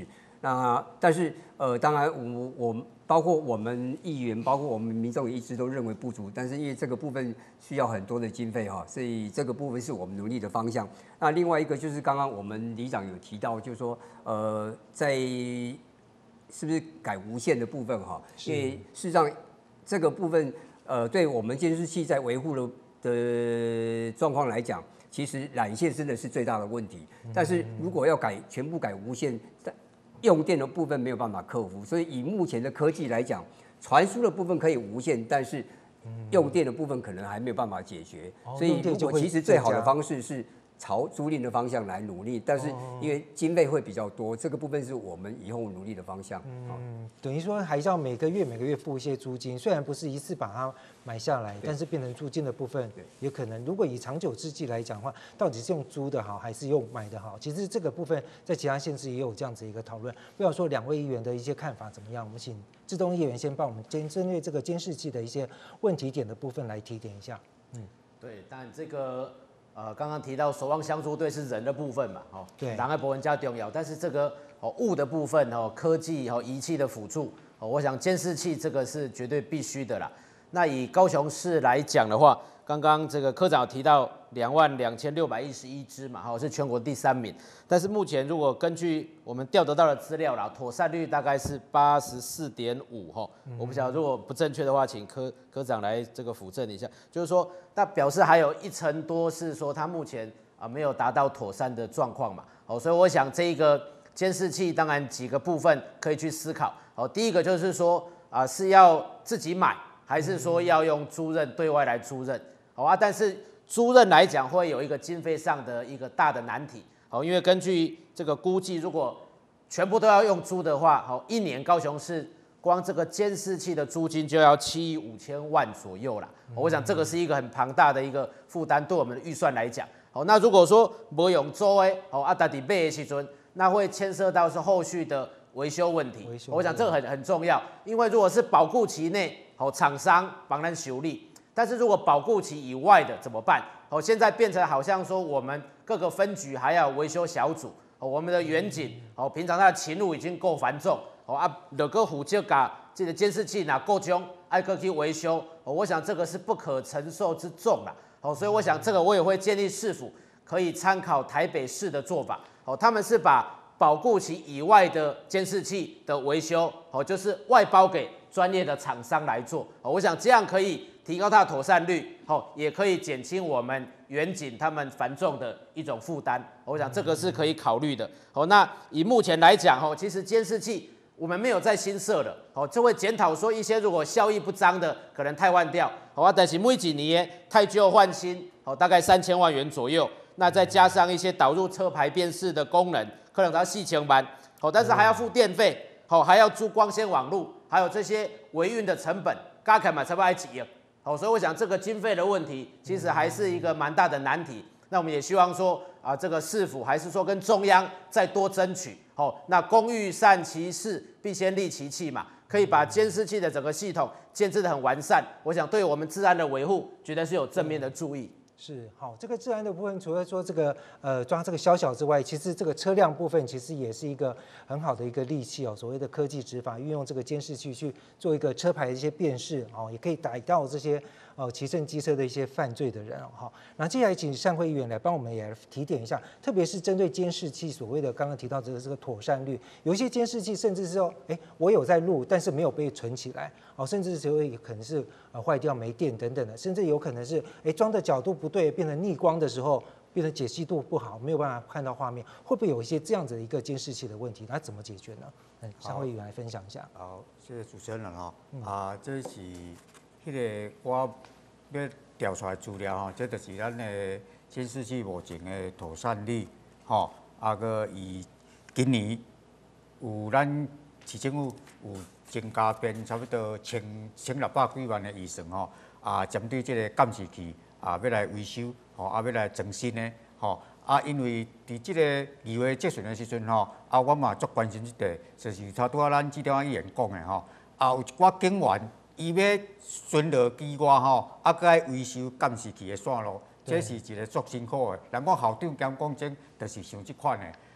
那但是呃，当然我我包括我们议员，包括我们民众也一直都认为不足，但是因为这个部分需要很多的经费哈，所以这个部分是我们努力的方向。那另外一个就是刚刚我们里长有提到，就是说呃，在是不是改无线的部分哈？因为事实上这个部分呃，对我们监视器在维护的的状况来讲，其实缆线真的是最大的问题。但是如果要改全部改无线，用电的部分没有办法克服，所以以目前的科技来讲，传输的部分可以无线，但是用电的部分可能还没有办法解决。 哦、 所以如果其实最好的方式是朝租赁的方向来努力，但是因为经费会比较多，这个部分是我们以后努力的方向。 嗯，等于说还是要每个月每个月付一些租金，虽然不是一次把它买下来，但是变成租金的部分，也可能如果以长久之计来讲的话，到底是用租的好还是用买的好？其实这个部分在其他县市也有这样子一个讨论。不要说两位议员的一些看法怎么样，我们请志东议员先帮我们针针对这个监视器的一些问题点的部分来提点一下。嗯， 对，但这个。呃，刚刚提到守望相助队是人的部分嘛，哦， 对， 人的部分较重要，但是这个哦物的部分哦，科技哦仪器的辅助哦，我想监视器这个是绝对必须的啦。那以高雄市来讲的话，刚刚这个科长有提到两万两千六百一十一支嘛，哈，是全国第三名。但是目前如果根据我们调得到的资料啦，妥善率大概是八十四点五哈。我不晓得如果不正确的话，请科科长来这个辅正一下。就是说，那表示还有一成多是说他目前啊没有达到妥善的状况嘛。哦，所以我想这一个监视器当然几个部分可以去思考。哦，第一个就是说啊是要自己买，还是说要用租赁对外来租赁？好啊，但是租赁来讲会有一个经费上的一个大的难题，好，因为根据这个估计，如果全部都要用租的话，好，一年高雄市光这个监视器的租金就要七亿五千万左右啦。我想这个是一个很庞大的一个负担，对我们的预算来讲，好，那如果说没用租的，好啊，但伫买的时阵，那会牵涉到是后续的维修问题。我想这个很很重要，因为如果是保固期内，好，厂商帮咱修理。但是如果保固期以外的怎么办？哦，现在变成好像说我们各个分局还要维修小组，哦，我们的远景，哦，平常它的勤务已经够繁重，哦啊，如果负责把这个监视器拿够重，爱个去维修，哦，我想这个是不可承受之重啦，哦，所以我想这个我也会建议市府可以参考台北市的做法，哦，他们是把保固期以外的监视器的维修，哦，就是外包给专业的厂商来做，哦，我想这样可以提高它的妥善率，好，也可以减轻我们远景他们繁重的一种负担。我想这个是可以考虑的。好，那以目前来讲，哈，其实监视器我们没有再新设了，好，就会检讨说一些如果效益不彰的，可能汰换掉。好啊，但是每几年汰旧换新，好，大概三千万元左右。那再加上一些导入车牌辨识的功能，可能它四千万，好，但是还要付电费，好，还要租光纤网路，还有这些维运的成本，加起来嘛差不多几亿。好，所以我想这个经费的问题，其实还是一个蛮大的难题。那我们也希望说啊，这个市府还是说跟中央再多争取。好，那工欲善其事，必先利其器嘛，可以把监视器的整个系统建制得很完善。我想对我们治安的维护，绝对是有正面的注意。 是好，这个治安的部分，除了说这个呃抓这个宵小之外，其实这个车辆部分其实也是一个很好的一个利器哦。所谓的科技执法，运用这个监视器去做一个车牌的一些辨识哦，也可以逮到这些呃骑乘机车的一些犯罪的人哦。好，那接下来请善慧议员来帮我们也提点一下，特别是针对监视器所谓的刚刚提到这个这个妥善率，有一些监视器甚至是说，哎，我有在录，但是没有被存起来哦，甚至是会可能是呃坏掉、没电等等的，甚至有可能是哎装的角度不对，变成逆光的时候，变成解析度不好，没有办法看到画面，会不会有一些这样子的一个监视器的问题？那怎么解决呢？嗯，善慧议员来分享一下。 好，谢谢主持人哈。嗯、啊，这是迄个我要调出来资料哈，这就是咱的监视器目前的妥善率吼，啊个以今年有咱市政府有增加编差不多千千六百几万的预算吼，啊针对这个监视器。啊，要来维修，吼，啊，要来更新的，吼，啊，因为伫即个二月节选的时阵，吼，啊，我嘛足关心即块，就是差拄仔咱指导议员讲的，吼，啊，有一寡警员，伊要巡逻机外，吼，啊，搁爱维修监视器的线路，这是一个足辛苦的。人讲校长兼讲真，就是想即款的，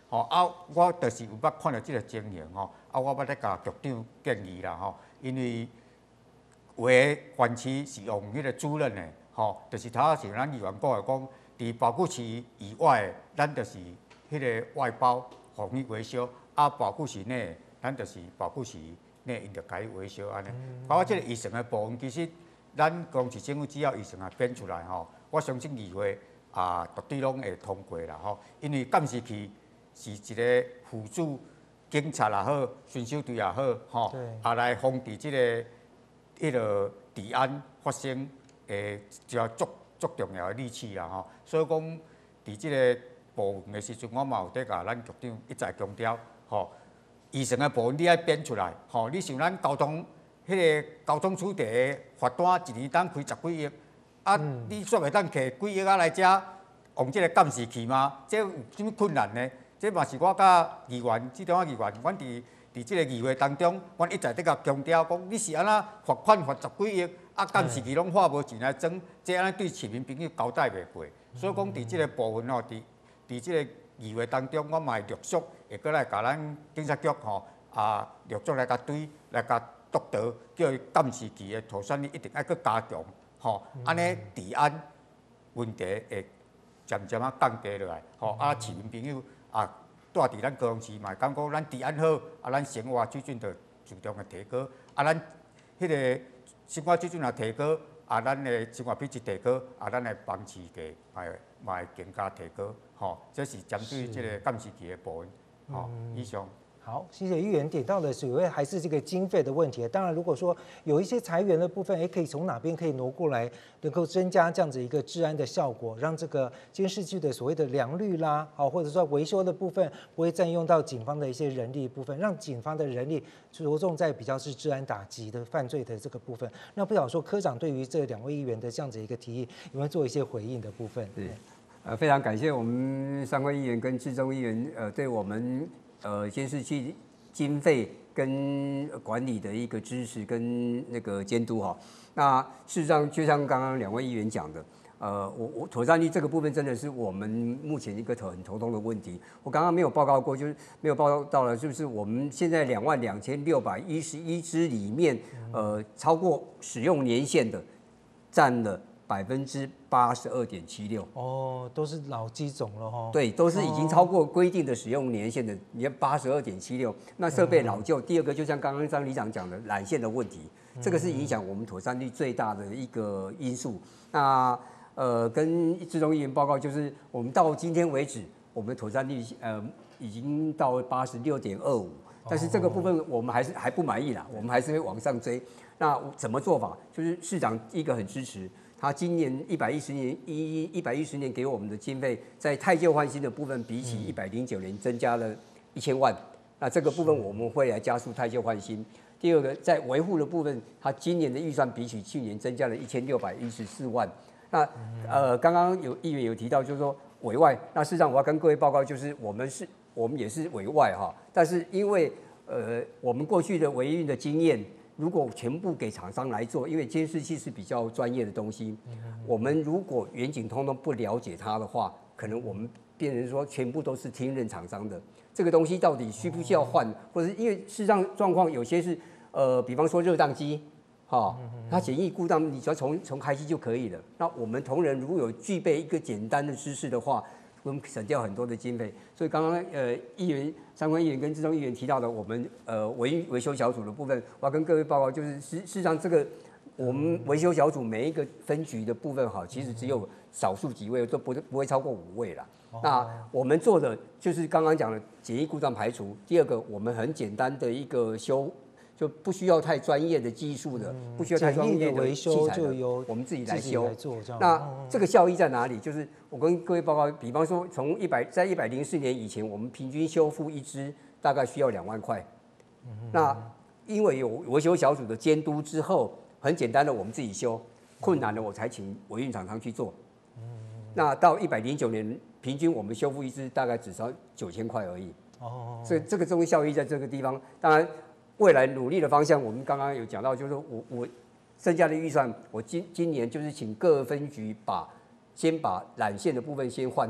吼啊，我就是有捌看到即个情形吼，啊，我捌咧甲局长建议啦吼，因为有诶县市是用迄个主任诶，吼，就是头仔像咱议员讲诶讲，伫保护区以外的，咱就是迄个外包互伊维修，啊，保护区内咱就是保护区内因着家己维修安尼。包括即个议程诶部分，其实咱公司政府只要议程啊编出来吼，我相信议会啊绝对拢会通过啦吼，因为监视器是一个辅助警察也好，巡守队也好，吼，啊来防治即个迄个治安发生诶，一条足足重要诶利器啦吼。所以讲，伫即个部分诶时阵，我嘛有在甲咱局长一再强调，吼，议程诶部分你爱编出来，吼，你像咱交通迄个交通处地诶罚单一年当开十几亿，啊，你煞袂当摕几亿啊来遮用即个监视器吗？这有啥物困难呢？这嘛是我甲议员，即种啊议员，阮伫伫即个议会当中，阮一再伫甲强调讲，你是安那罚款罚十几亿，啊监视器拢花无钱来装，这安尼对市民朋友交代袂过。所以讲，伫即个部分吼，伫伫即个议会当中，我嘛会陆续会过来甲咱警察局吼啊，陆续来甲对来甲督导，叫伊监视器的涂选率一定爱搁加强，吼，安尼治安问题会渐渐啊降低落来，吼啊市民朋友。啊，住伫咱高雄市嘛，感觉咱治安好，啊，咱生活水准就自动会提高，啊，咱迄个生活水准也提高，啊，咱的生活品质提高，啊，咱的房市价嘛嘛会更加提高，吼，这是针对这个监视器的部分，吼，以上。 好，谢谢议员点到的主要还是这个经费的问题。当然，如果说有一些裁员的部分，哎，可以从哪边可以挪过来，能够增加这样子一个治安的效果，让这个监视器的所谓的良率啦，好，或者说维修的部分不会占用到警方的一些人力部分，让警方的人力着重在比较是治安打击的犯罪的这个部分。那不晓得说科长对于这两位议员的这样子一个提议，有没有做一些回应的部分？ 对，呃，非常感谢我们三位议员跟志忠议员，呃，对我们呃监视器经费跟管理的一个支持跟那个监督哈。那事实上，就像刚刚两位议员讲的，呃，我我妥善率这个部分真的是我们目前一个很头痛的问题。我刚刚没有报告过，就是没有报告到了，就是我们现在两万两千六百一十一支里面，呃，超过使用年限的占了百分之八十二点七六。 哦，都是老机种了哈。 对，都是已经超过规定的使用年限的，你看八十二点七六。那设备老旧，第二个就像刚刚张里长讲的缆线的问题，这个是影响我们妥善率最大的一个因素。那呃，跟志忠议员报告，就是我们到今天为止，我们妥善率呃已经到八十六点二五，但是这个部分我们还是还不满意啦，我们还是会往上追。那怎么做法？就是市长一个很支持。他今年一百一十年一一百一十年给我们的经费，在汰旧换新的部分，比起一百零九年增加了一千万。那这个部分我们会来加速汰旧换新。第二个，在维护的部分，他今年的预算比起去年增加了一千六百一十四万。那呃，刚刚有议员有提到，就是说委外。那事实上我要跟各位报告，就是我们是，我们也是委外哈，但是因为呃我们过去的维运的经验。如果全部给厂商来做，因为监视器是比较专业的东西，我们如果远景通通不了解它的话，可能我们变成说全部都是听任厂商的。这个东西到底需不需要换，或者是因为事实上状况有些是呃，比方说热宕机，哈，它简易故障，你只要重重开机就可以了。那我们同仁如果有具备一个简单的知识的话，我们省掉很多的经费。所以刚刚呃议员三位议员跟志忠议员提到的，我们呃维维修小组的部分，我要跟各位报告，就是事事实上这个我们维修小组每一个分局的部分哈，其实只有少数几位，都不不会超过五位啦。那我们做的就是刚刚讲的简易故障排除，第二个我们很简单的一个修。就不需要太专业的技术的，不需要太专业的器材的，我们自己来修。那这个效益在哪里？就是我跟各位报告，比方说从一百在一百零四年以前，我们平均修复一支大概需要两万块。那因为有维修小组的监督之后，很简单的我们自己修，困难的我才请维运厂商去做。那到一百零九年，平均我们修复一支大概只需要九千块而已。哦，所以这个中效益在这个地方，当然。未来努力的方向，我们刚刚有讲到，就是我我增加的预算，我今今年就是请各分局把先把缆线的部分先换掉，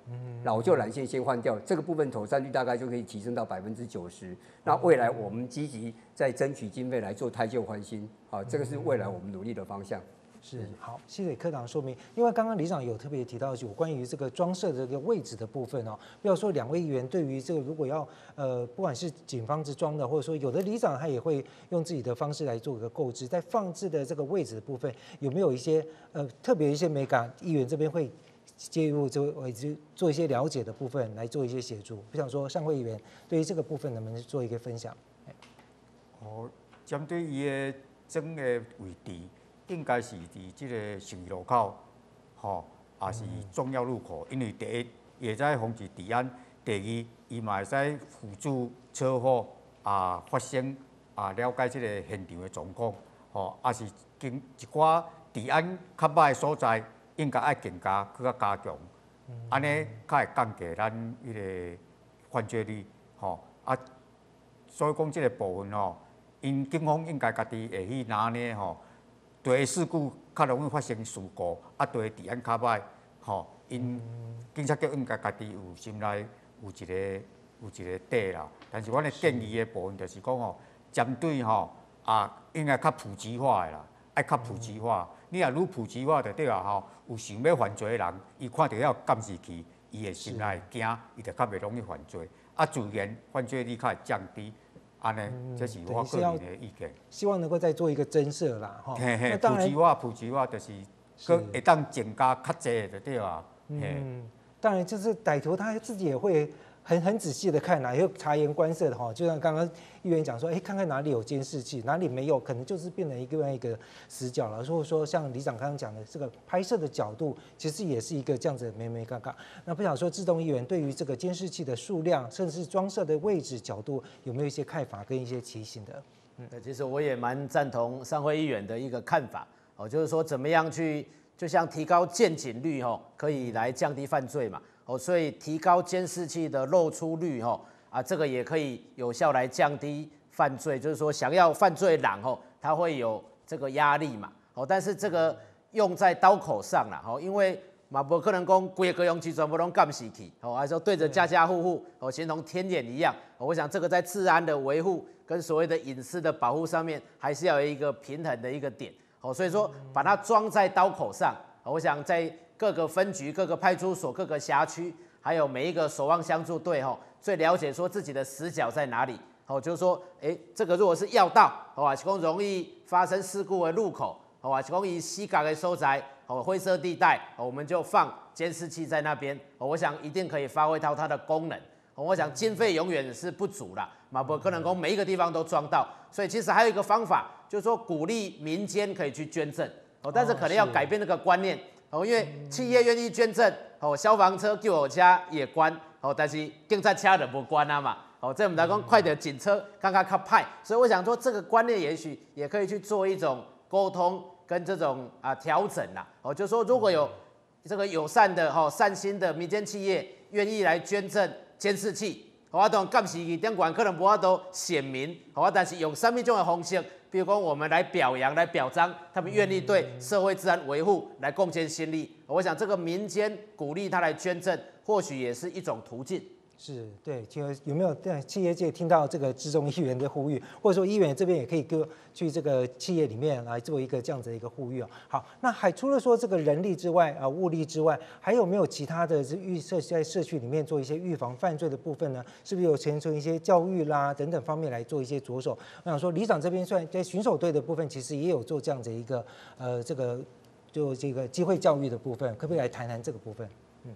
老旧缆线先换掉，这个部分妥善率大概就可以提升到百分之九十。那未来我们积极在争取经费来做汰旧换新，啊，这个是未来我们努力的方向。 是好，谢谢科长说明。因为刚刚里长有特别提到有关于这个装设的这个位置的部分哦，不要说两位议员对于这个如果要呃不管是警方之装的，或者说有的里长他也会用自己的方式来做一个购置，在放置的这个位置的部分有没有一些呃特别一些美感，议员这边会介入这位置做一些了解的部分来做一些协助？不想说上会议员对于这个部分能不能做一个分享？ 哦，针对伊的整个位置。应该是伫即个信义路口，吼，也是重要路口。因为第一，会使防止治安；第二，伊嘛会使辅助车祸啊发生啊，了解即个现场的状况，吼，也是经一寡治安较歹的所在，应该爱更加去较加强，安尼较会降低咱迄个犯罪率，吼啊。所以讲即个部分吼，因警方应该家己会去拿捏吼。对事故较容易发生事故，啊，对治安较歹，吼，因警察局应该家己有心内有一个有一个底啦。但是阮的建议的部分就是讲吼，针对吼啊，应该较普及化的啦，爱较普及化。你若愈普及化就对啊吼，有想要犯罪的人，伊看到遐监视器，伊的心内惊，伊就较袂容易犯罪，啊，自然犯罪率较会降低。安尼，这是我个人的意见。 希望能够再做一个增设啦，哈。 嘿嘿，普及化，普及化就是个会当增加较济的对啊。 嗯，当然就是歹徒他自己也会很很仔细的看啦，也会察言观色的哈。就像刚刚议员讲说，哎，看看哪里有监视器，哪里没有，可能就是变成一个一个死角了。或者说像里长刚刚讲的，这个拍摄的角度，其实也是一个这样子的眉眉角角。那不想说，志东议员对于这个监视器的数量，甚至是装设的位置角度，有没有一些看法跟一些提醒的？ 嗯，其实我也蛮赞同上会议员的一个看法哦，就是说怎么样去，就像提高见警率哦，可以来降低犯罪嘛。哦，所以提高监视器的露出率，吼啊，这个也可以有效来降低犯罪。就是说，想要犯罪人，吼，他会有这个压力嘛。哦，但是这个用在刀口上啦，吼，因为嘛不可能讲规个用器全部拢监视器，哦，还说对着家家户户，哦，形同天眼一样。我想这个在治安的维护跟所谓的隐私的保护上面，还是要有一个平衡的一个点。哦，所以说把它装在刀口上，我想在各个分局、各个派出所、各个辖区，还有每一个守望相助队，吼，最了解说自己的死角在哪里。哦，就是说，哎，这个如果是要道，哦，是讲容易发生事故的路口，哦，是讲以西港的所在，哦，灰色地带，哦，我们就放监视器在那边，哦，我想一定可以发挥到它的功能。哦，我想经费永远是不足啦，嘛不可能讲每一个地方都装到，所以其实还有一个方法，就是说鼓励民间可以去捐赠，哦，但是可能要改变那个观念。哦，因为企业愿意捐赠，哦，消防车、救火车也关，哦，但是警察车就不关啊嘛，哦，这我们来讲快点警车刚刚较派，所以我想说这个观念也许也可以去做一种沟通跟这种啊调整啦，哦，就是说如果有这个友善的、哈、哦、善心的民间企业愿意来捐赠监视器，哦，啊，当监视器顶管可能无法度显明，哦，啊，但是用什么种的方式？比如说，我们来表扬、来表彰，他们愿意对社会治安维护来贡献心力。我想，这个民间鼓励他来捐赠，或许也是一种途径。 是对，有没有在企业界听到这个志忠议员的呼吁，或者说议员这边也可以跟去这个企业里面来做一个这样子的一个呼吁哦。好，那还除了说这个人力之外啊，物力之外，还有没有其他的预设在社区里面做一些预防犯罪的部分呢？是不是有牵扯一些教育啦等等方面来做一些着手？我想说，里长这边虽然在巡守队的部分，其实也有做这样子一个呃这个就这个机会教育的部分，可不可以来谈谈这个部分？嗯。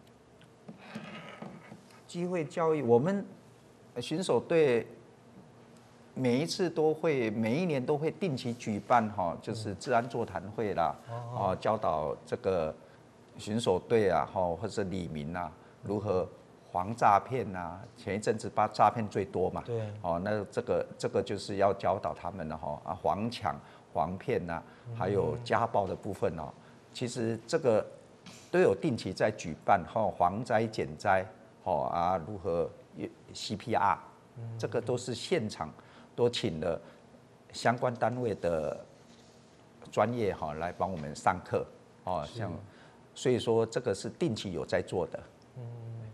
机会教育，我们巡守队每一次都会，每一年都会定期举办哈，就是治安座谈会啦，哦，教导这个巡守队啊，哈，或者里民啊，如何防诈骗呐。前一阵子把诈骗最多嘛，对，哦，那这个这个就是要教导他们了哈，啊，防抢、防骗呐，还有家暴的部分哦，其实这个都有定期在举办哈，防灾减灾。哦啊，如何 C P R， 这个都是现场都请了相关单位的专业哈来帮我们上课哦，像所以说这个是定期有在做的。 嗯，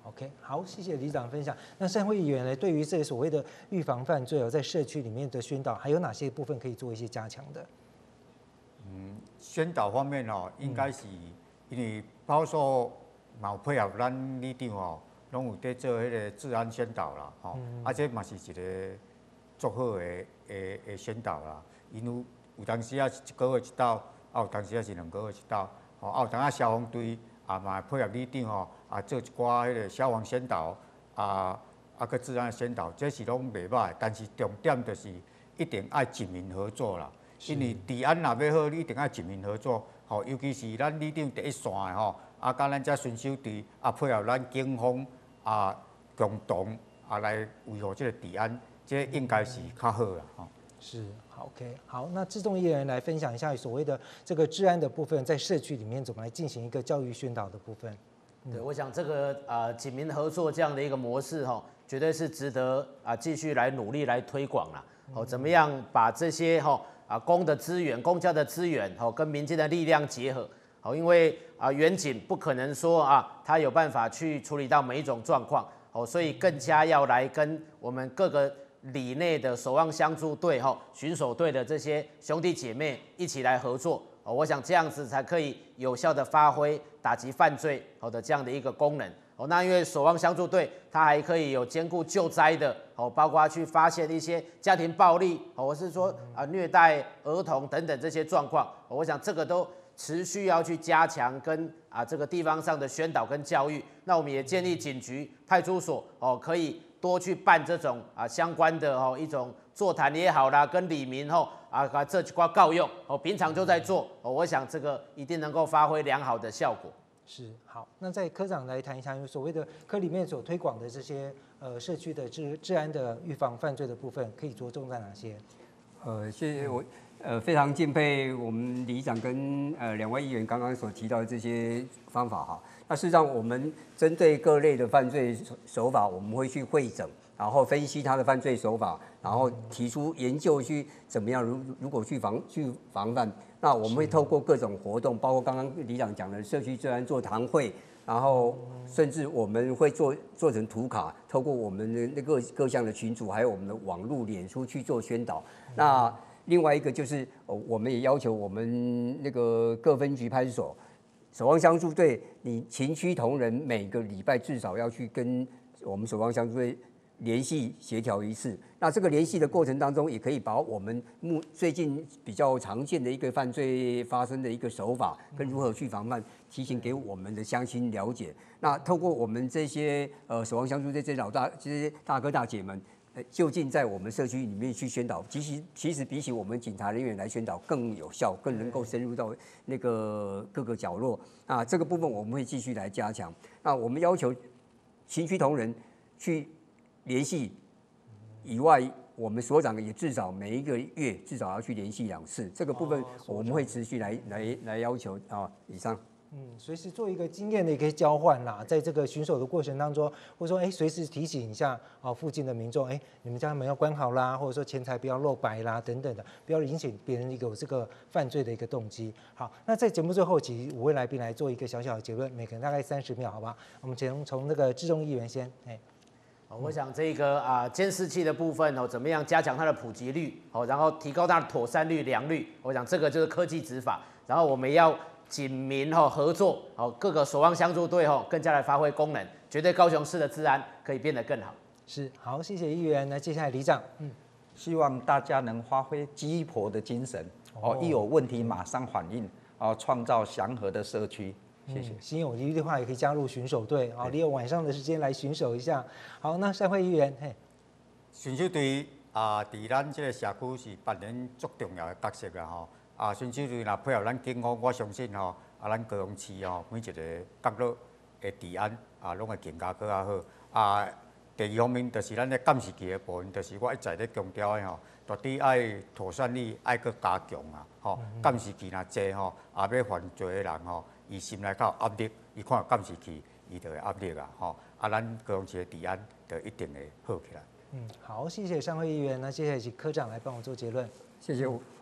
OK， 好，谢谢里长分享。那善慧议员呢，对于这所谓的预防犯罪哦，在社区里面的宣导，还有哪些部分可以做一些加强的？ 嗯，宣导方面哦，应该是因为包括嘛有配合咱里长哦，拢有在做迄个治安宣导啦，吼、嗯，啊，这嘛是一个足好的的的宣导啦。因为有当时啊是一个月一斗，啊有当时啊是两个月一斗，吼，啊有当啊消防队啊嘛配合里长吼，啊做一寡迄个消防宣导，啊啊个治安宣导，这是拢袂歹。但是重点就是一定爱警民合作啦。因为治安若要好，你一定爱警民合作，吼，尤其是咱里长第一线的吼，啊，甲咱遮巡守队啊，配合咱警方啊，共同啊来维护这个治安，这应该是较好啦，吼。 是，好 ，OK， 好，那志仲议员来分享一下所谓的这个治安的部分，在社区里面怎么来进行一个教育宣导的部分。 对，我想这个啊警民合作这样的一个模式哈，绝对是值得啊继续来努力来推广啦。哦，怎么样把这些哈。啊，公的资源、公家的资源，哦，跟民间的力量结合，哦，因为啊，远景不可能说啊，他有办法去处理到每一种状况，哦，所以更加要来跟我们各个里内的守望相助队、哈巡守队的这些兄弟姐妹一起来合作，哦，我想这样子才可以有效的发挥打击犯罪好的这样的一个功能。哦，那因为守望相助队，它还可以有兼顾救灾的，哦，包括去发现一些家庭暴力，哦，或是说啊虐待儿童等等这些状况，哦，我想这个都持续要去加强跟啊这个地方上的宣导跟教育。那我们也建立警局、派出所，哦，可以多去办这种啊相关的哦一种座谈也好啦，跟里民吼啊这几块告用，哦，平常就在做，哦，我想这个一定能够发挥良好的效果。 是好，那在科长来谈一下，因为所谓的科里面所推广的这些呃社区的治治安的预防犯罪的部分，可以着重在哪些？ 呃，谢谢我呃非常敬佩我们里长跟呃两位议员刚刚所提到的这些方法哈。那事实上，我们针对各类的犯罪手法，我们会去会诊，然后分析他的犯罪手法，然后提出研究去怎么样如如果去防去防范。那我们会透过各种活动，包括刚刚里长讲的社区治安座谈会，然后甚至我们会做做成图卡，透过我们的那个各项的群组，还有我们的网络、脸书去做宣导。那另外一个就是，我们也要求我们那个各分局派出所、守望相助队，你勤区同仁每个礼拜至少要去跟我们守望相助队联系协调一次。那这个联系的过程当中，也可以把我们目最近比较常见的一个犯罪发生的一个手法跟如何去防范，提醒给我们的乡亲了解。那透过我们这些呃守望相助这些老大这些大哥大姐们，呃，就近在我们社区里面去宣导，其实其实比起我们警察人员来宣导更有效，更能够深入到那个各个角落。那这个部分我们会继续来加强。那我们要求勤区同仁去联系以外，我们所长也至少每一个月至少要去联系两次，这个部分我们会持续来来来要求啊。以上。 嗯，随时做一个经验的一个交换啦，在这个巡守的过程当中，或者说，哎，随时提醒一下啊，附近的民众，哎，你们家门要关好啦，或者说钱财不要露白啦，等等的，不要引起别人有这个犯罪的一个动机。好，那在节目最后，其实五位来宾来做一个小小的结论，每个人大概三十秒，好吧？我们先从那个志仲议员先，哎。 我想这个啊监视器的部分哦，怎么样加强它的普及率哦，然后提高它的妥善率、良率。我想这个就是科技执法，然后我们要警民哈合作哦，各个守望相助队哈更加来发挥功能，绝对高雄市的治安可以变得更好。 是，好，谢谢议员。那接下来里长，嗯， 希望大家能发挥鸡婆的精神哦，一有问题马上反应哦，创造祥和的社区。谢谢。 心有余力的话，也可以加入巡守队，好，利用晚上的时间来巡守一下。好，那善慧议员，嘿， 巡守队啊，伫咱这个社区是扮演足重要的角色啊，吼。啊，巡守队若配合咱警方，我相信吼，啊，咱高雄市吼每一个角落的治安啊，拢会更加更加好。啊，第二方面就是咱的监视器的部分，就是我一再咧强调的吼，到底爱妥善率爱搁加强啊，吼，监视器若济吼，也要犯罪的人吼。伊心内较有压力，伊看监视器，伊就会压力啊，吼！啊，咱高雄市的治安就一定会好起来。 嗯，好，谢谢善慧议员。那接下来请科长来帮我做结论。 谢谢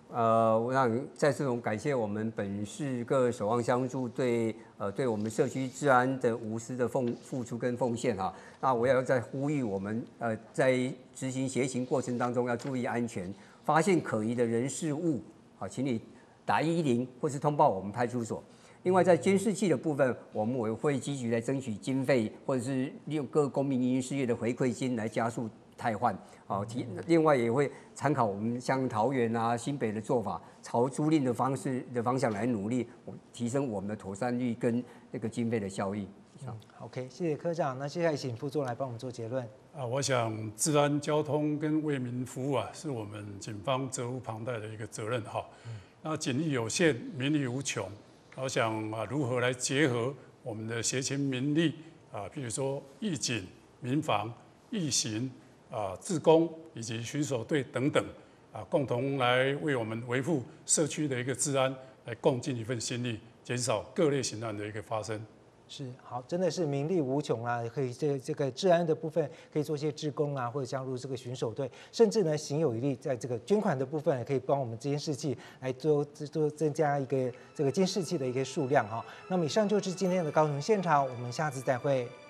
呃，我想再次感谢我们本市各守望相助对呃对我们社区治安的无私的奉付出跟奉献哈。那我也要再呼吁我们呃在执行协行过程当中要注意安全，发现可疑的人事物，好，请你打一一零或是通报我们派出所。另外，在监视器的部分，我们也会积极来争取经费，或者是利用各公民营运事业的回馈金来加速汰换。好，提另外也会参考我们像桃园啊、新北的做法，朝租赁的方式的方向来努力，提升我们的妥善率跟那个经费的效益。 嗯 ，OK， 谢谢科长。那接下来请副座来帮我们做结论。 啊，我想治安、交通跟为民服务啊，是我们警方责无旁贷的一个责任哈。嗯、那警力有限，民力无穷。我想啊，如何来结合我们的协勤民力啊，譬如说义警、民防、义刑啊、志工以及巡守队等等啊，共同来为我们维护社区的一个治安，来共尽一份心力，减少各类刑案的一个发生。 是好，真的是民力无穷啊！可以这这个治安的部分可以做一些志工啊，或者加入这个巡守队，甚至呢，行有余力，在这个捐款的部分，可以帮我们监视器来多多增加一个这个监视器的一个数量哈。那么以上就是今天的高雄现场，我们下次再会。